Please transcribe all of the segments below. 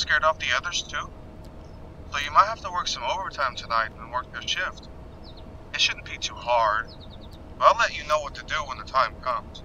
scared off the others too? So you might have to work some overtime tonight and work your shift. It shouldn't be too hard, but I'll let you know what to do when the time comes.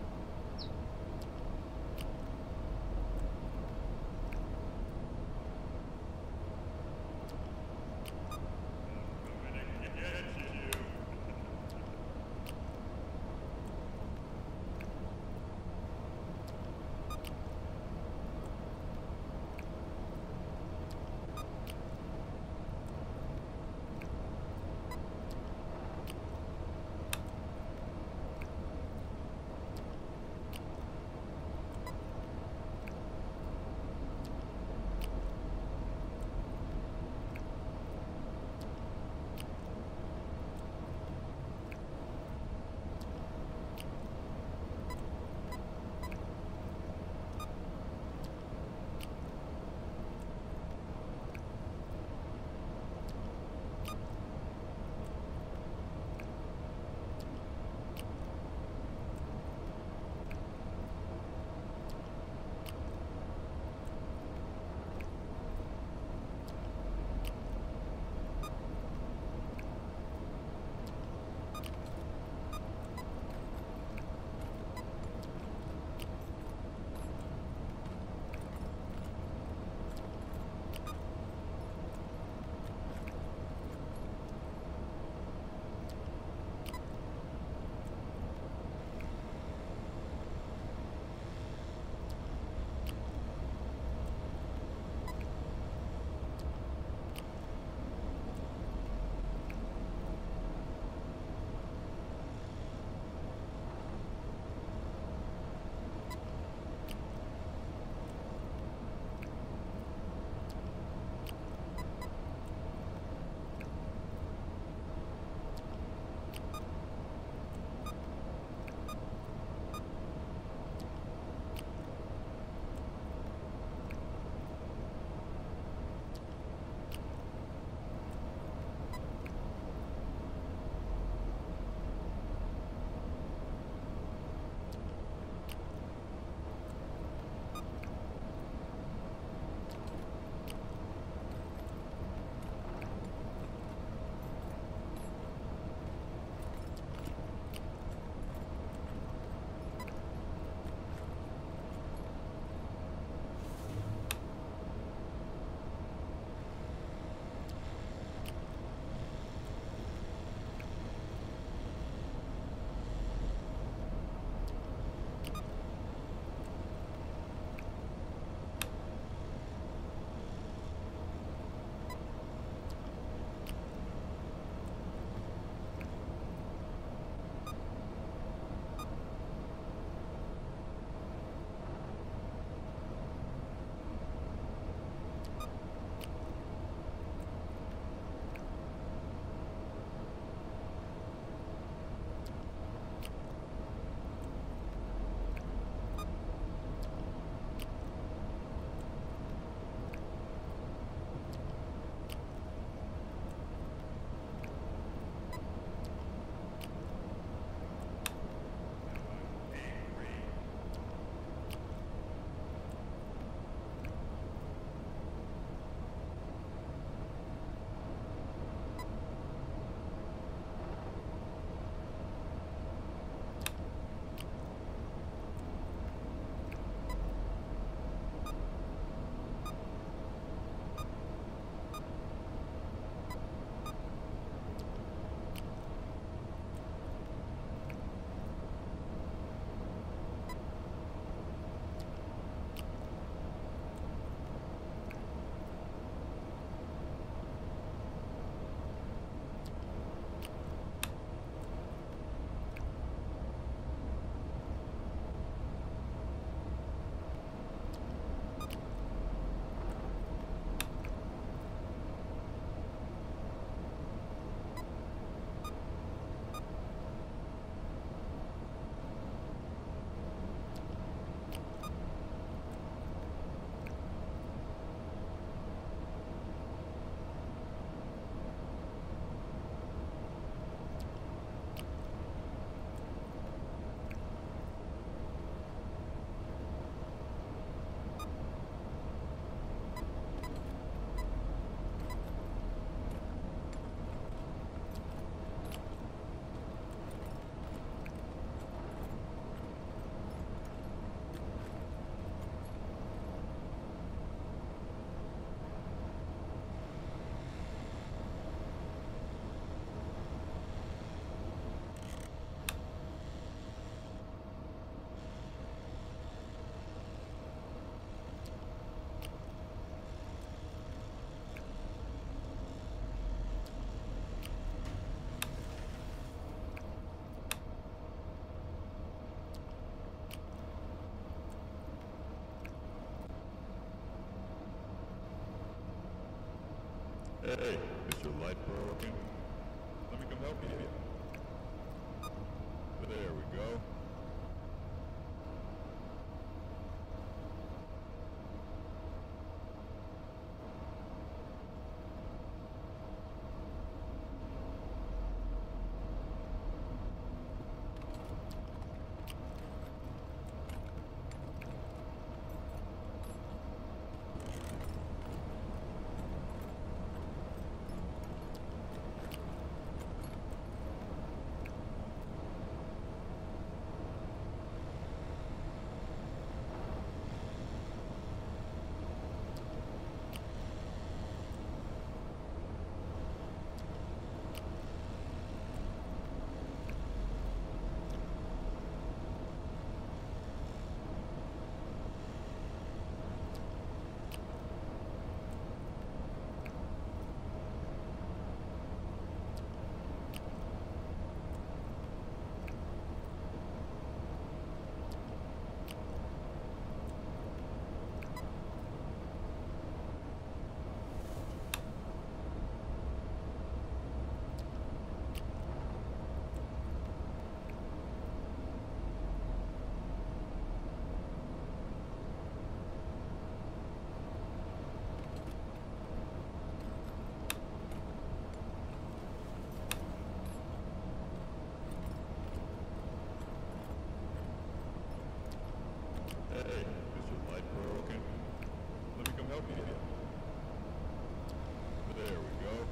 Hey, is your light broken? Let me come help you. There we go. Hey, is your light broken? Let me come help you. There we go.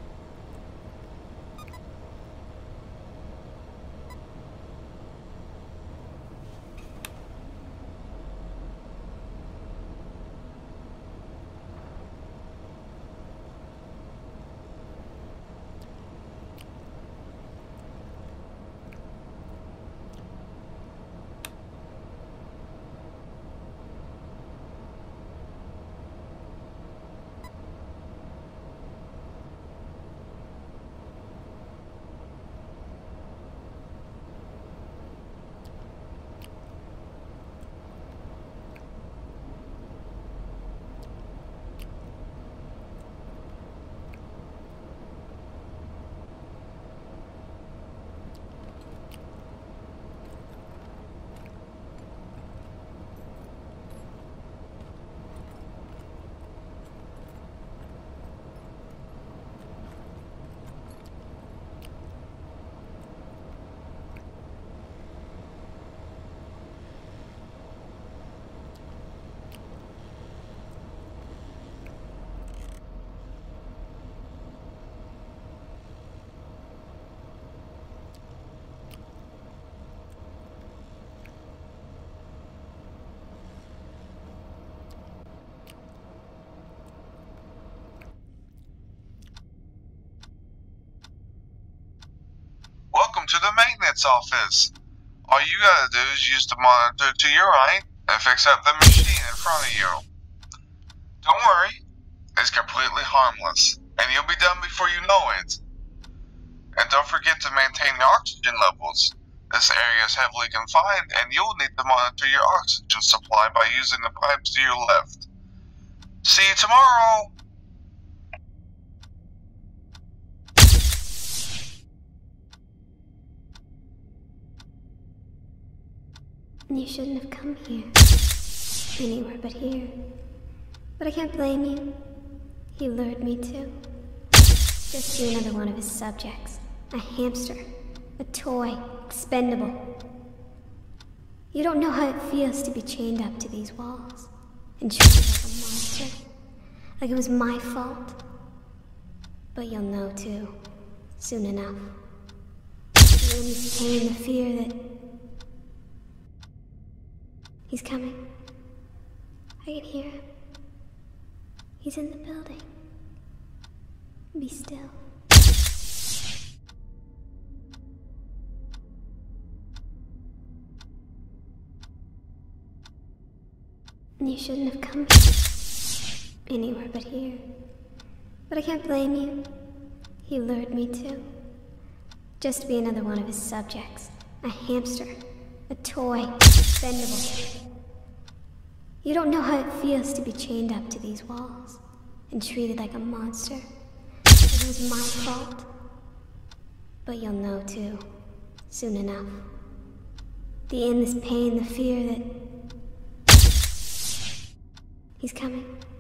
Welcome to the maintenance office. All you gotta do is use the monitor to your right and fix up the machine in front of you. Don't worry, it's completely harmless, and you'll be done before you know it. And don't forget to maintain your oxygen levels. This area is heavily confined, and you'll need to monitor your oxygen supply by using the pipes to your left. See you tomorrow! You shouldn't have come here. Anywhere but here. But I can't blame you. He lured me to. Just be another one of his subjects. A hamster. A toy. Expendable. You don't know how it feels to be chained up to these walls. And treated like a monster. Like it was my fault. But you'll know too. Soon enough. The endless pain, the fear that he's coming. I can hear him. He's in the building. Be still. You shouldn't have come here. Anywhere but here. But I can't blame you. He lured me to. Just to be another one of his subjects. A hamster. A toy. Expendable. You don't know how it feels to be chained up to these walls and treated like a monster. It was my fault. But you'll know too, soon enough. The endless pain, the fear that... He's coming.